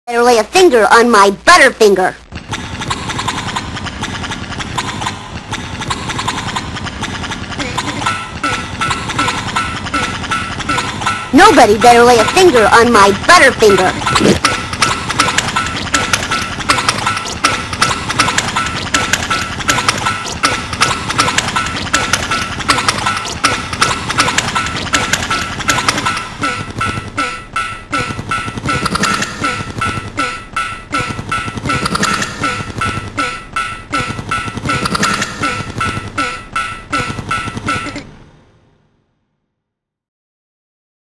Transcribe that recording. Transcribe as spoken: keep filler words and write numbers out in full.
Better lay a finger on my butterfinger. Nobody better lay a finger on my butterfinger.